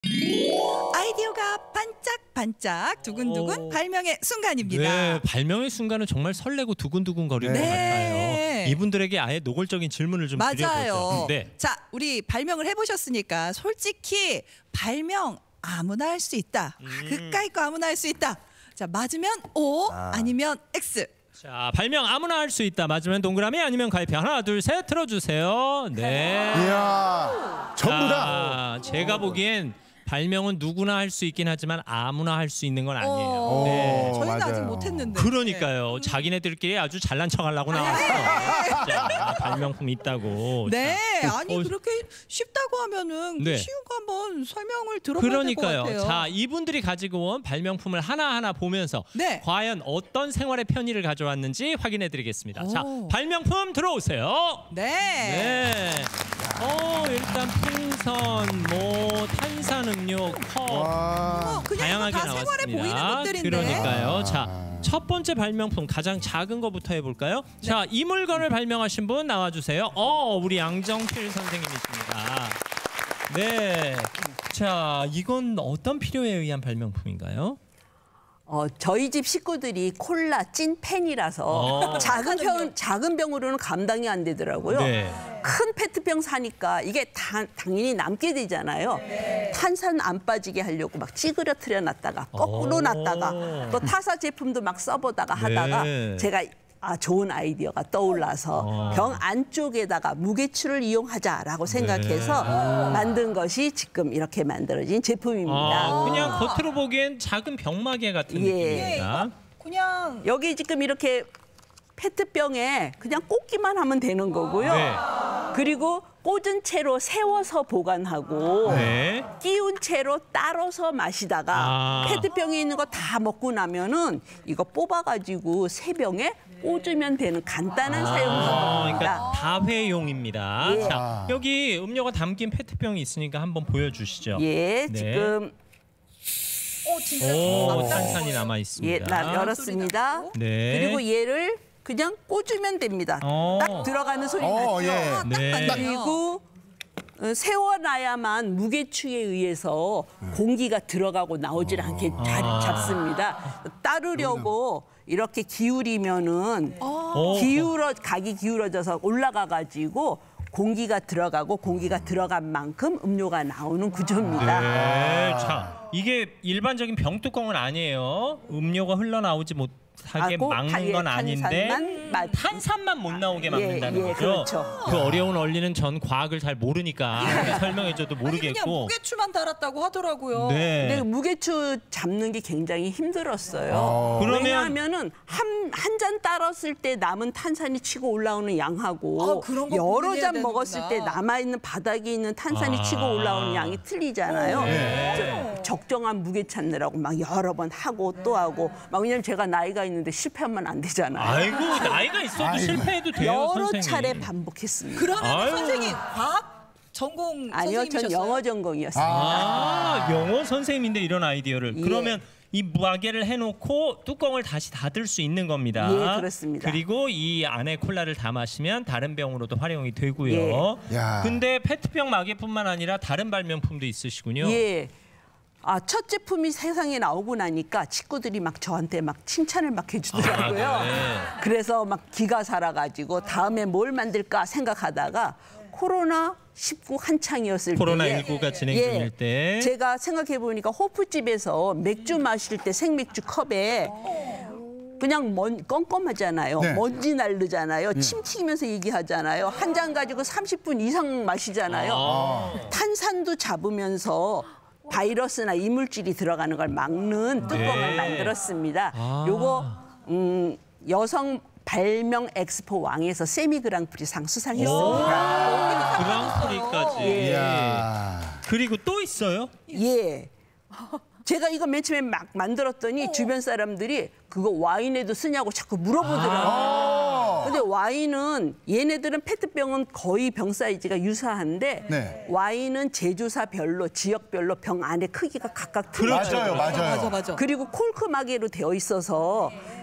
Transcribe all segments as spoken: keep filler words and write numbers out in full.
아이디어가 반짝반짝 두근두근 오. 발명의 순간입니다. 네, 발명의 순간은 정말 설레고 두근두근 거리는 네. 것 같아요. 이분들에게 아예 노골적인 질문을 좀 맞아요. 드려보죠. 네. 자, 우리 발명을 해보셨으니까 솔직히 발명 아무나 할 수 있다. 음. 그까이 거 아무나 할 수 있다. 자, 맞으면 O, 아. 아니면 X. 자, 발명 아무나 할 수 있다. 맞으면 동그라미, 아니면 가위표. 하나, 둘, 셋 틀어주세요. 네. 이야, 전부 다. 자, 제가 보기엔 발명은 누구나 할 수 있긴 하지만 아무나 할 수 있는 건 아니에요. 어, 네. 저희는 맞아요. 아직 못했는데. 그러니까요. 네. 자기네들끼리 아주 잘난 척하려고 나왔어. 자, 발명품 있다고. 네, 자. 아니 어, 그렇게 쉽다고 하면은 네. 쉬운 거 한번 설명을 들어봐야 될 것 같아요. 그러니까요. 자, 이분들이 가지고 온 발명품을 하나하나 보면서 네. 과연 어떤 생활의 편의를 가져왔는지 확인해드리겠습니다. 자, 발명품 들어오세요. 네. 네. 어, 일단 풍선, 뭐 탄산음료, 컵 뭐 그냥 다양하게 다 나왔습니다. 생활에 보이는 것들인데. 그러니까요. 자, 첫 번째 발명품 가장 작은 거부터 해볼까요? 네. 자, 이 물건을 발명하신 분 나와주세요. 어, 우리 양정필 선생님이십니다. 네. 자, 이건 어떤 필요에 의한 발명품인가요? 어, 저희 집 식구들이 콜라 찐 팬이라서 어. 작은 병 작은 병으로는 감당이 안 되더라고요. 네. 큰 페트병 사니까 이게 다, 당연히 남게 되잖아요. 네. 탄산 안 빠지게 하려고 막 찌그러뜨려 놨다가 거꾸로 오. 놨다가 또 타사 제품도 막 써보다가 하다가 네. 제가 아 좋은 아이디어가 떠올라서 어. 병 안쪽에다가 무게추를 이용하자라고 생각해서 네. 만든 것이 지금 이렇게 만들어진 제품입니다. 아, 그냥 겉으로 보기엔 작은 병마개 같은 예. 느낌입니다. 그냥 여기 지금 이렇게 페트병에 그냥 꽂기만 하면 되는 거고요. 네. 그리고 꽂은 채로 세워서 보관하고 네. 끼운 채로 따로서 마시다가 아. 페트병에 있는 거 다 먹고 나면은 이거 뽑아가지고 세 병에 꽂으면 되는 간단한 사용 아, 방법입니다. 그러니까 다회용입니다. 예. 자, 여기 음료가 담긴 페트병이 있으니까 한번 보여주시죠. 예, 네. 지금 오, 진짜 오, 깜짝 탄산이 남아 예, 있습니다. 나 열었습니다. 네. 그리고 얘를 그냥 꽂으면 됩니다. 어. 딱 들어가는 소리 어, 났죠? 예. 딱 네. 맞네요. 그리고 어, 세워놔야만 무게추에 의해서 공기가 들어가고 나오질 않게 잘 잡습니다. 따르려고 이렇게 기울이면은 오. 기울어 각이 기울어져서 올라가가지고 공기가 들어가고 공기가 들어간 만큼 음료가 나오는 구조입니다. 네. 자, 이게 일반적인 병뚜껑은 아니에요. 음료가 흘러나오지 못하게 하고 막는 타- 예, 건 아닌데 탄산만 맞- 탄산만 못 나오게 막는다는 예, 예, 거죠. 그렇죠. 그 어려운 원리는 전 과학을 잘 모르니까 설명해줘도 아니, 그냥 모르겠고. 무게추만 달았다고 하더라고요. 네. 근데 무게추 잡는 게 굉장히 힘들었어요. 어. 그러면- 왜냐하면은 한 한 잔 따랐을 때 남은 탄산이 치고 올라오는 양하고 아, 그런 거 여러 구분해야 잔 되는구나. 먹었을 때 남아 있는 바닥에 있는 탄산이 아. 치고 올라오는 양이 틀리잖아요. 네. 그래서 적정한 무게 찾느라고 막 여러 번 하고 또 하고 막 왜냐면 제가 나이가 있는데 실패하면 안 되잖아요. 아이고, 나이가 있어도 아이고. 실패해도 돼요, 여러 선생님. 차례 반복했습니다. 그러면 아유. 선생님 과학 전공 아니요, 전 선생님이셨어요? 영어 전공이었어요. 아, 영어 선생님인데 이런 아이디어를. 예. 그러면 이 마개를 해놓고 뚜껑을 다시 닫을 수 있는 겁니다. 예, 그렇습니다. 그리고 이 안에 콜라를 다 마시면 다른 병으로도 활용이 되고요. 예. 야. 근데 페트병 마개뿐만 아니라 다른 발명품도 있으시군요. 예. 아, 첫 제품이 세상에 나오고 나니까 친구들이 막 저한테 막 칭찬을 막 해주더라고요. 아, 네. 그래서 막 기가 살아가지고 다음에 뭘 만들까 생각하다가 코로나 십구 한창이었을 코로나 때에 십구가 진행 예, 중일 때. 제가 생각해 보니까 호프집에서 맥주 마실 때 생맥주 컵에 그냥 먼, 껌껌하잖아요. 네. 먼지 날르잖아요. 침 튀기면서 얘기하잖아요. 한 잔 가지고 삼십 분 이상 마시잖아요. 아. 탄산도 잡으면서 바이러스나 이물질이 들어가는 걸 막는 뚜껑을 네. 만들었습니다. 아. 요거 음, 여성 발명 엑스포 왕에서 세미 그랑프리 상 수상했습니다. 그랑프리까지. 예. 이야. 그리고 또 있어요? 예. 제가 이거 맨 처음에 막 만들었더니 주변 사람들이 그거 와인에도 쓰냐고 자꾸 물어보더라고요. 근데 와인은 얘네들은 페트병은 거의 병 사이즈가 유사한데 네. 와인은 제조사별로 지역별로 병 안에 크기가 각각 틀려요. 맞아요, 맞아요. 맞아 맞아. 그리고 콜크 마개로 되어 있어서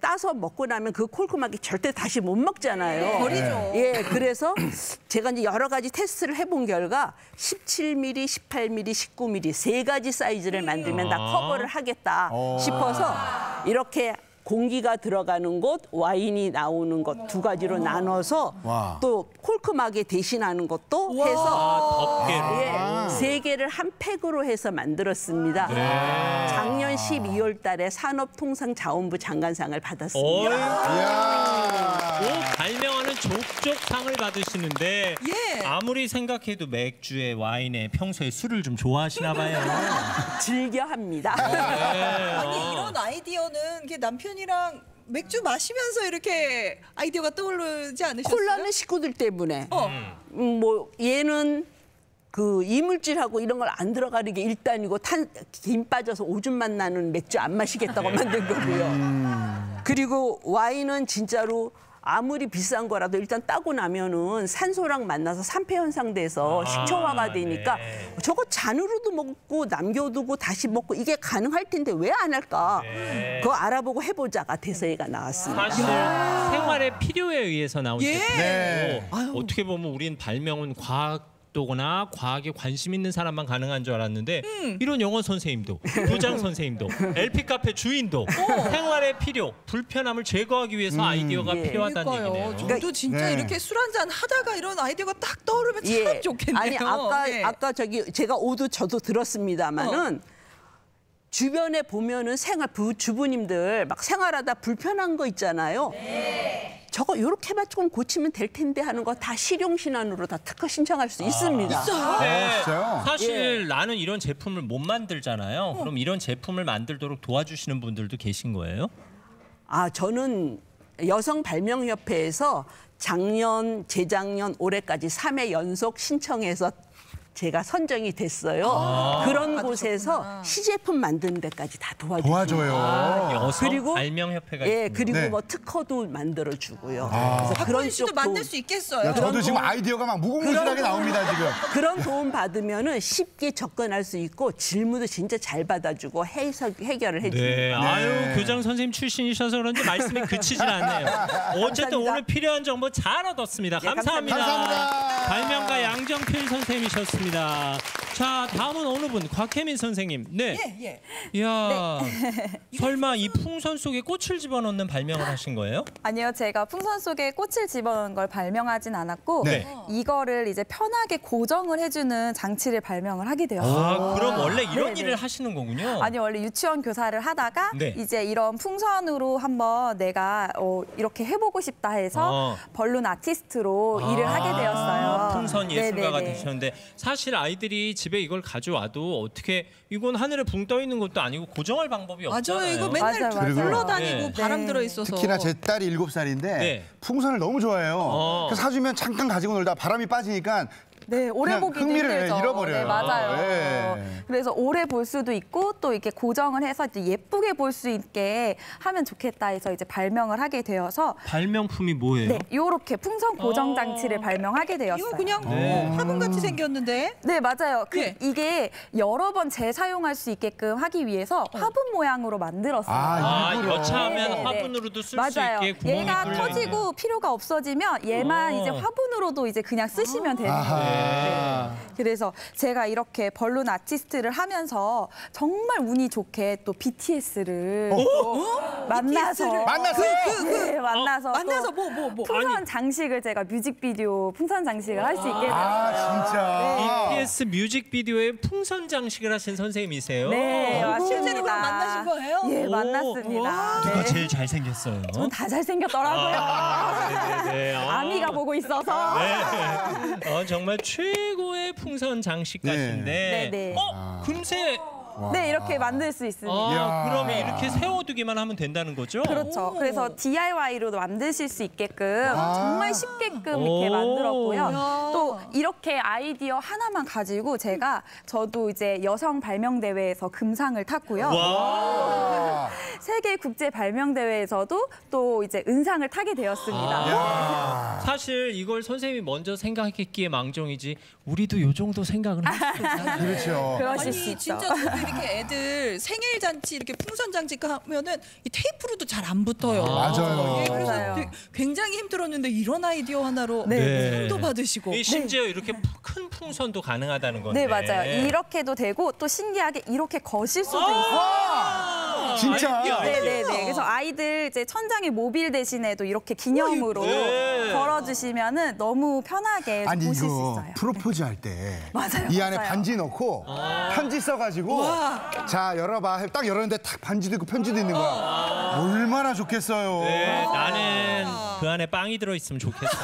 따서 먹고 나면 그 콜크막이 절대 다시 못 먹잖아요. 버리죠. 예, 그래서 제가 이제 여러 가지 테스트를 해본 결과 십칠 밀리미터, 십팔 밀리미터, 십구 밀리미터 세 가지 사이즈를 만들면 다 커버를 하겠다 싶어서 이렇게 공기가 들어가는 곳, 와인이 나오는 곳 두 가지로 나눠서 와. 또 콜크막에 대신하는 것도 해서 아, 덮개로. 예, 세 개를 한 팩으로 해서 만들었습니다. 작년 십이월 달에 산업통상자원부 장관상을 받았습니다. 어이. 이야. 오, 발명하는 족족상을 받으시는데 예. 아무리 생각해도 맥주에 와인에 평소에 술을 좀 좋아하시나 봐요. 즐겨 합니다. 네, 아니 어. 이런 아이디어는 이게 남편이랑 맥주 마시면서 이렇게 아이디어가 떠오르지 않으셨어요? 콜라는 식구들 때문에. 어. 음, 뭐 얘는 그 이물질하고 이런 걸 안 들어가는 게 일단이고 탄, 김 빠져서 오줌만 나는 맥주 안 마시겠다고 만든 거고요. 그리고 와인은 진짜로 아무리 비싼 거라도 일단 따고 나면은 산소랑 만나서 산패 현상 돼서 식초화가 되니까 네. 저거 잔으로도 먹고 남겨두고 다시 먹고 이게 가능할 텐데 왜 안 할까? 네. 그거 알아보고 해보자가 돼서 얘가 나왔습니다. 사실 생활의 필요에 의해서 나온 예. 제품이고 네. 어떻게 보면 우린 발명은 과학도거나 과학에 관심 있는 사람만 가능한 줄 알았는데 이런 영어 선생님도 교장 선생님도 엘피 카페 주인도 생활의 필요 불편함을 제거하기 위해서 아이디어가 예. 필요하다는 얘기네요. 그러니까요. 저도 진짜 네. 이렇게 술 한잔 하다가 이런 아이디어가 딱 떠오르면 참 좋겠네요. 아니 아까 예. 아까 저기 제가 오도 저도 들었습니다마는 주변에 보면은 생활 부, 주부님들 막 생활하다 불편한 거 있잖아요. 저거 요렇게만 조금 고치면 될 텐데 하는 거 다 실용신안으로 다 특허 신청할 수 있습니다. 네, 진짜요? 사실 나는 이런 제품을 못 만들잖아요. 그럼 이런 제품을 만들도록 도와주시는 분들도 계신 거예요? 아 저는 여성 발명협회에서 작년, 재작년, 올해까지 삼 회 연속 신청해서 제가 선정이 됐어요. 그런 곳에서 시제품 만드는 데까지 다 도와주고. 도와줘요. 아, 여성 그리고- 발명협회가 예, 있군요. 그리고 네. 뭐 특허도 만들어주고요. 아. 그래서 박건희 씨도 쪽도- 만들 수 있겠어요. 야, 저도 그런 지금 거- 아이디어가 막 무궁무진하게 나옵니다, 지금. 그런 도움 받으면은 쉽게 접근할 수 있고 질문도 진짜 잘 받아주고 해석 해결을 해줍니다. 네, 아유 교장 선생님 출신이셔서 그런지 말씀이 그치질 않네요. 어쨌든 감사합니다. 오늘 필요한 정보 잘 얻었습니다. 예, 감사합니다. 감사합니다. 발명가 양정필 선생님이셨습니다. 자, 다음은 어느 분? 곽혜민 선생님. 네. 예, 예. 이야, 설마 이 풍선 속에 꽃을 집어넣는 발명을 하신 거예요? 아니요, 제가 풍선 속에 꽃을 집어넣은 걸 발명하진 않았고 네. 이거를 이제 편하게 고정을 해주는 장치를 발명을 하게 되었어요. 아, 그럼 원래 이런 네네. 일을 하시는 거군요. 아니 원래 유치원 교사를 하다가 네. 이제 이런 풍선으로 한번 내가 어, 이렇게 해보고 싶다 해서 어. 벌룬 아티스트로 일을 하게 되었어요. 풍선 예술가가 네네네. 되셨는데 사실 아이들이 집에 이걸 가져와도 어떻게 이건 하늘에 붕 떠 있는 것도 아니고 고정할 방법이 없잖아요. 맞아요. 이거 맨날 맞아요, 맞아요. 굴러다니고 네. 바람 네. 들어 있어서. 특히나 제 딸이 일곱 살인데 네. 풍선을 너무 좋아해요. 어. 그래서 사주면 잠깐 가지고 놀다 바람이 빠지니까 네, 오래 그냥 보기도 흥미를 힘들죠. 잃어버려요. 네, 맞아요. 네. 그래서 오래 볼 수도 있고 또 이렇게 고정을 해서 이제 예쁘게 볼 수 있게 하면 좋겠다 해서 이제 발명을 하게 되어서 발명품이 뭐예요? 네, 요렇게 풍선 고정 어. 장치를 발명하게 되었어요. 이거 그냥 네. 어, 화분 같이 생겼는데. 네, 맞아요. 그 예. 이게 여러 번 재사용할 수 있게끔 하기 위해서 화분 모양으로 만들었어요. 아, 아, 일부러. 여차하면 네네네. 화분으로도 쓸 수 맞아요. 있게 구멍이 얘가 뚫려 터지고 있는. 필요가 없어지면 얘만 어. 이제 화분으로도 이제 그냥 쓰시면 되는 아하. 거예요. 그래서 제가 이렇게 벌룬 아티스트를 하면서 정말 운이 좋게 또 비티에스를 만나서 비티에스를? 만났어요? 네, 만나서 만나서 또 뭐 뭐 뭐. 풍선 장식을 제가 뮤직비디오 풍선 장식을 할 수 있게 됐어요. 아, 진짜. 비티에스 뮤직비디오에 풍선 장식을 하신 선생님이세요? 네, 아, 맞습니다. 실제로 그럼 만나신 거예요? 예, 오, 만났습니다. 누가 네. 제일 잘생겼어요? 전 다 잘생겼더라고요. 네네네. 아. 아미가 보고 있어서. 네. 어, 정말 최고의 풍선 장식가신데. 네. 네, 네. 어, 금세. 네, 이렇게 만들 수 있습니다. 아, 이야. 그러면 이렇게 세워두기만 하면 된다는 거죠? 그렇죠. 그래서 디아이와이로도 만드실 수 있게끔 정말 쉽게끔 이렇게 오. 만들었고요. 야. 또 이렇게 아이디어 하나만 가지고 제가 저도 이제 여성 발명 대회에서 금상을 탔고요. 와. 세계 국제 발명 대회에서도 또 이제 은상을 타게 되었습니다. 야. 사실 이걸 선생님이 먼저 생각했기에 망정이지 우리도 요 정도 생각을 했어요. 그렇죠. 그러실 수 아니 있죠. 진짜 저기 이렇게 애들 생일 잔치 이렇게 풍선 장치 하면은 이 테이프로도 잘 안 붙어요. 아, 맞아요. 예, 그래서 맞아요. 되게 굉장히 힘들었는데 이런 아이디어 하나로 네. 상도 받으시고. 이 심지어 이렇게 큰 풍선도 가능하다는 건데. 네, 맞아요. 이렇게도 되고 또 신기하게 이렇게 거실 수도 있어요. 아, 진짜? 아이디어, 아이디어. 네네네. 그래서 아이들 이제 천장에 모빌 대신에도 이렇게 기념으로 네. 걸어주시면은 너무 편하게 아니 보실 수 이거 있어요. 프로포즈 할 때 맞아요, 이 안에 맞아요. 반지 넣고 편지 써가지고 자 열어봐 딱 열었는데 딱 반지도 있고 편지도 있는 거야. 얼마나 좋겠어요. 네, 나는 그 안에 빵이 들어있으면 좋겠어.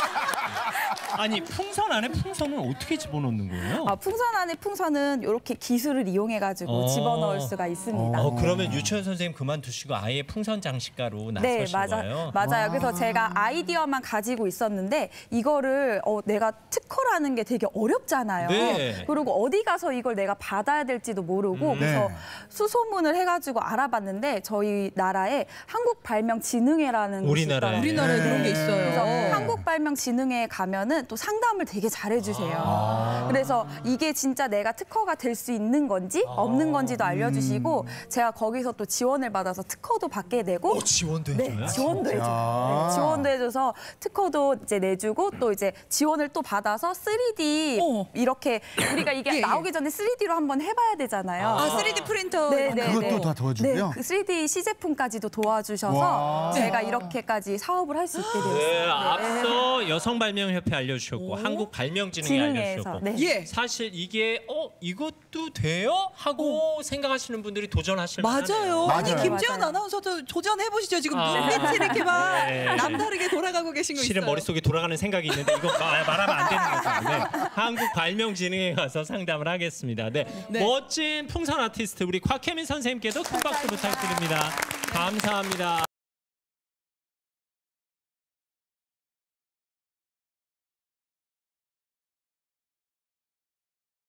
아니 풍선 안에 풍선을 어떻게 집어넣는 거예요? 아, 풍선 안에 풍선은 이렇게 기술을 이용해가지고 어. 집어넣을 수가 있습니다. 어, 그러면 유치원 선생님 그만두시고 아예 풍선 장식가로 네, 나서신 맞아, 거예요? 맞아요. 그래서 제가 아이디어만 가지고 있었는데 이거를 어, 내가 특허라는 게 되게 어렵잖아요. 네. 그리고 어디 가서 이걸 내가 받아야 될지도 모르고 음. 그래서 네. 수소문을 해가지고 알아봤는데 저희 나라에 한국발명진흥회라는 곳이 우리나라에. 있더라고요. 우리나라에 그런 게 있어요. 그래서 한국발명진흥회에 가면은 또 상담을 되게 잘해주세요. 그래서 이게 진짜 내가 특허가 될 수 있는 건지 없는 건지도 알려주시고 제가 거기서 또 지원을 받아서 특허도 받게 되고 지원도 네, 해줘요? 지원도 해줘요. 네, 지원도 해줘서 특허도 이제 내주고 또 이제 지원을 또 받아서 쓰리디 어. 이렇게 우리가 이게 예, 예. 나오기 전에 쓰리디로 한번 해봐야 되잖아요. 아, 쓰리디 프린터. 네, 네, 그것도 네. 다 도와주고요? 네, 그 쓰리디 시제품까지도 도와주셔서 와. 제가 이렇게까지 사업을 할 수 있게 되었어요. 네, 앞서 여성발명협회 알려주셨고 한국발명진흥회 진흥회에서, 알려주셨고 네. 예. 사실 이게 어 이것도 돼요? 하고 생각하시는 분들이 도전하실 맞아요. 만하네요. 아니 맞아요. 김지현 맞아요. 아나운서도 도전해 보시죠. 지금 아. 눈빛이 이렇게 막 네. 남다르게 돌아가고 계신 거 실은 있어요. 머릿속에 돌아가는 생각이 있는데 이거 말, 말하면 안 되는 거죠. 네. 한국발명진흥회 가서 상담을 하겠습니다. 네. 네. 멋진 풍선 아티스트 우리 곽혜민 선생님께도 큰 박수 부탁드립니다. 감사합니다.